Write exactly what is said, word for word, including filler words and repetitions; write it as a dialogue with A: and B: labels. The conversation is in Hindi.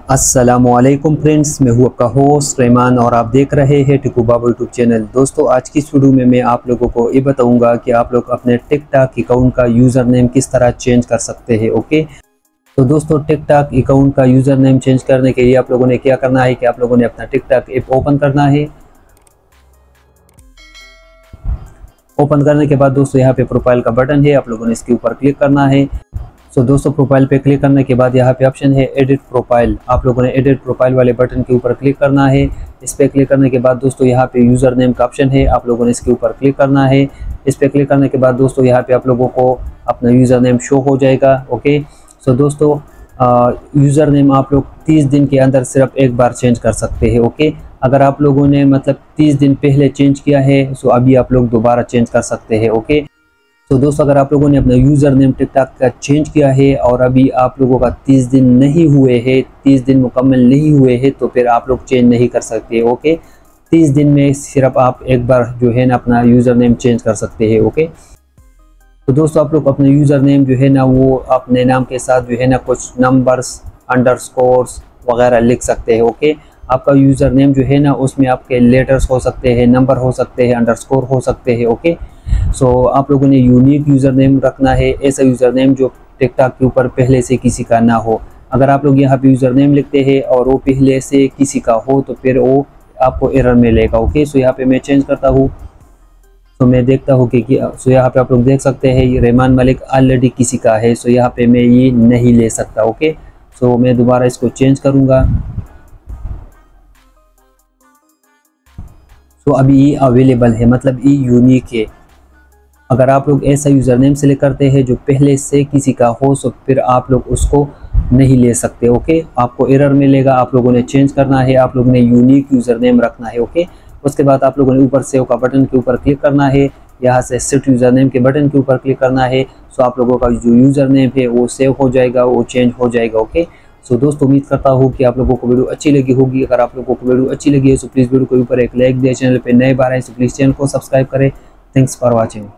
A: अस्सलामुअलैकुम फ्रेंड्स, मैं हूं आपका होस्ट रहमान और आप देख रहे हैं टिकू बाबू यूट्यूब चैनल। दोस्तों, आज की इस वीडियो में मैं आप लोगों को ये बताऊंगा कि आप लोग अपने टिकटॉक अकाउंट का यूज़र नेम किस तरह चेंज कर सकते हैं। ओके, तो दोस्तों, टिकटॉक अकाउंट का यूज़र नेम चेंज करने के लिए आप लोगों ने क्या करना है कि आप लोगों ने अपना टिकटॉक ऐप ओपन करना है। ओपन करने के बाद दोस्तों यहाँ पे प्रोफाइल का बटन है, आप लोगों ने इसके ऊपर क्लिक करना है। सो दोस्तों, प्रोफाइल पे क्लिक करने के बाद यहाँ पे ऑप्शन है एडिट प्रोफाइल, आप लोगों ने एडिट प्रोफाइल वाले बटन के ऊपर क्लिक करना है। इस पर क्लिक करने के बाद दोस्तों यहाँ पे यूज़र नेम का ऑप्शन है, आप लोगों ने इसके ऊपर क्लिक करना है। इस पर क्लिक करने के बाद दोस्तों यहाँ पे आप लोगों को अपना यूज़र नेम शो हो जाएगा। ओके, सो दोस्तों, यूज़र नेम आप लोग तीस दिन के अंदर सिर्फ एक बार चेंज कर सकते हैं। ओके, अगर आप लोगों ने मतलब तीस दिन पहले चेंज किया है सो अभी आप लोग दोबारा चेंज कर सकते हैं। ओके, तो दोस्तों, अगर आप लोगों ने अपना यूज़र नेम टिकटॉक का चेंज किया है और अभी आप लोगों का तीस दिन नहीं हुए हैं, तीस दिन मुकम्मल नहीं हुए हैं, तो फिर आप लोग चेंज नहीं कर सकते। ओके, तीस दिन में सिर्फ आप एक बार जो है ना अपना यूज़र नेम चेंज कर सकते हैं। ओके, तो दोस्तों, आप लोग अपना यूज़र नेम जो है ना वो अपने नाम के साथ जो है ना कुछ नंबर्स, अंडरस्कोर्स वगैरह लिख सकते हैं। ओके, आपका यूज़र नेम जो है ना उसमें आपके लेटर्स हो सकते हैं, नंबर हो सकते हैं, अंडरस्कोर हो सकते हैं। ओके, सो so, आप लोगों ने यूनिक यूज़र नेम रखना है, ऐसा यूज़र नेम जो टिकटॉक के ऊपर पहले से किसी का ना हो। अगर आप लोग यहाँ पे यूज़र नेम लिखते हैं और वो पहले से किसी का हो तो फिर वो आपको एरर मिलेगा। ओके, सो यहाँ पे मैं चेंज करता हूँ, तो मैं देखता हूँ कि सो यहाँ पे आप लोग देख सकते हैं ये रहमान मलिक ऑलरेडी किसी का है, सो यहाँ पे मैं ये नहीं ले सकता। ओके, सो मैं दोबारा इसको चेंज करूँगा। तो अभी ये अवेलेबल है, मतलब ये यूनिक है। अगर आप लोग ऐसा यूज़र नेम सेलेक्ट करते हैं जो पहले से किसी का हो तो फिर आप लोग उसको नहीं ले सकते। ओके, आपको एरर मिलेगा, आप लोगों ने चेंज करना है, आप लोगों ने यूनिक यूज़र नेम रखना है। ओके, उसके बाद आप लोगों ने ऊपर सेव का बटन के ऊपर क्लिक करना है, यहाँ से सेट यूज़र नेम के बटन के ऊपर क्लिक करना है। सो आप लोगों का जो यूज़र नेम है वो सेव हो जाएगा, वो चेंज हो जाएगा। ओके, सो दोस्तों, उम्मीद करता हूँ कि आप लोगों को वीडियो अच्छी लगी होगी। अगर आप लोगों को वीडियो अच्छी लगी है तो प्लीज़ वीडियो के ऊपर एक लाइक दिए, चैनल पे नए बार आए तो प्लीज़ चैनल को सब्सक्राइब करें। Thanks for watching.